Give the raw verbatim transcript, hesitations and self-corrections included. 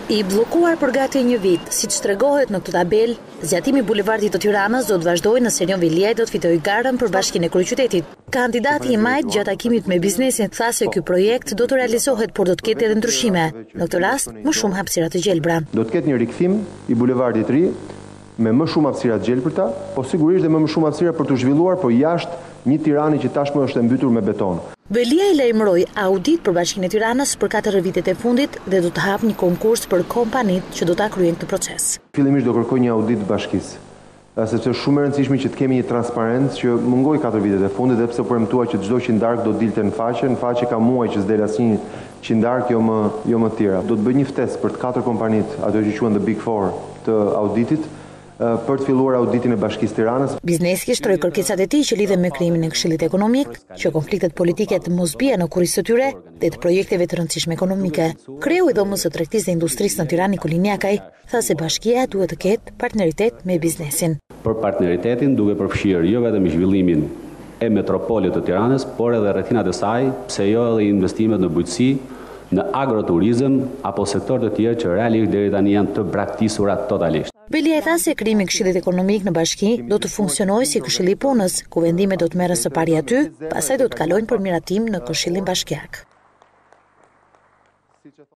I bllokuar për gati një vit, siç tregohet në këtë tabel, zgjatimi i bulevardit të Tiranës do të vazhdojë nëse Erion Veliaj do të fitojë garën për Bashkinë e Kryeqytetit. Kandidati i majt gjatë takimit me biznesin tha se ky projekt do të realizohet, por do të ketë edhe ndryshime. Në këtë rast, më shumë hapësira të gjelbra. Do të ketë një rikthim i bulevardit të ri me më shumë hapësira të gjelbërta, po sigurisht dhe më, më shumë hapësira për të zhvilluar, por jashtë një Tirani që tashmë është e mbytur me beton. Veliaj lajmëroi audit për Bashkinë e Tiranës për katër vitet e fundit dhe do të hapë një konkurs për kompanitë që do ta kryejnë këtë proces. Fillimisht do kërkoj një audit të bashkisë, sepse është shumë e rëndësishme që të kemi një transparencë që mungoi katër vitet e fundit dhe pse premtua që çdo qindark do dilte në faqe, në faqe ka muaj që s'del asnjë qindark, jo më jo më të tjera. Do të bëj një ftesë për të katër kompanitë, ato që quhen the Big Four të auditit, për të filluar auditin e Bashkisë Tiranës. Biznesi shtroi kërkesat e tij që lidhen me krijimin e Këshillit Ekonomik, që konfliktet politike të mos bien në kurriz të tyre dhe të projekteve të rëndësishme ekonomike. Kreu i dhomës së tregtisë dhe industrisë në Tiranë, Niko Liniakaj, tha se bashkia duhet të ketë partneritet me biznesin. Për partneritetin duke përfshirë jo vetëm zhvillimin e metropolit të Tiranës, por edhe rrethinat e saj, pse jo edhe investimet në bujqësi, në agroturizëm apo sektor të tjerë që realisht deri tani janë të braktisura totalisht. Veliaj tha se krijimi i Këshillit Ekonomik në bashki do të funksionojë si këshilli i punës, ku vendimet do të merren së pari aty, pastaj do të kalojnë për miratim në Këshillin Bashkiak.